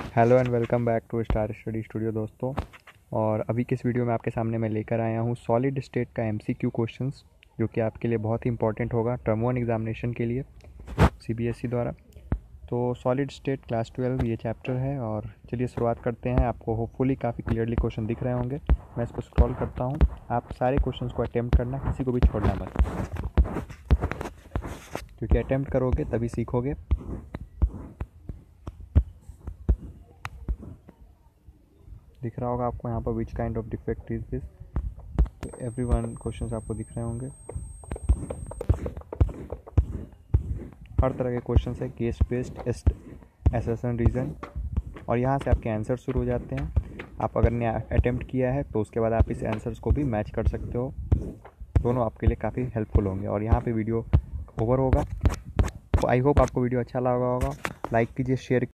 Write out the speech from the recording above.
Hello and welcome back to star study studio दोस्तों। और अभी के इस वीडियो में आपके सामने मैं लेकर आया हूँ सॉलिड स्टेट का एमसीक्यू क्वेश्चंस, जो कि आपके लिए बहुत ही इंपॉर्टेंट होगा टर्म 1 एग्जामिनेशन के लिए सीबीएसई द्वारा। तो सॉलिड स्टेट क्लास 12 ये चैप्टर है और चलिए शुरुआत करते हैं। आपको होपफुली काफ़ी क्लियरली क्वेश्चन दिख रहे होंगे। मैं इसको स्क्रॉल करता हूँ, आप सारे क्वेश्चन को अटैम्प्ट करना, किसी को भी छोड़ना मत, क्योंकि अटैम्प्ट करोगे तभी सीखोगे। दिख रहा होगा आपको यहाँ पर which kind of defect is this. तो एवरीवन क्वेश्चंस आपको दिख रहे होंगे। हर तरह के क्वेश्चंस है, केस बेस्ड, एसेसन रीजन, और यहाँ से आपके आंसर शुरू हो जाते हैं। आप अगर ने अटेम्प्ट किया है तो उसके बाद आप इस आंसर्स को भी मैच कर सकते हो। दोनों आपके लिए काफ़ी हेल्पफुल होंगे। और यहाँ पे वीडियो ओवर होगा। तो आई होप आपको वीडियो अच्छा लगा होगा। लाइक कीजिए, शेयर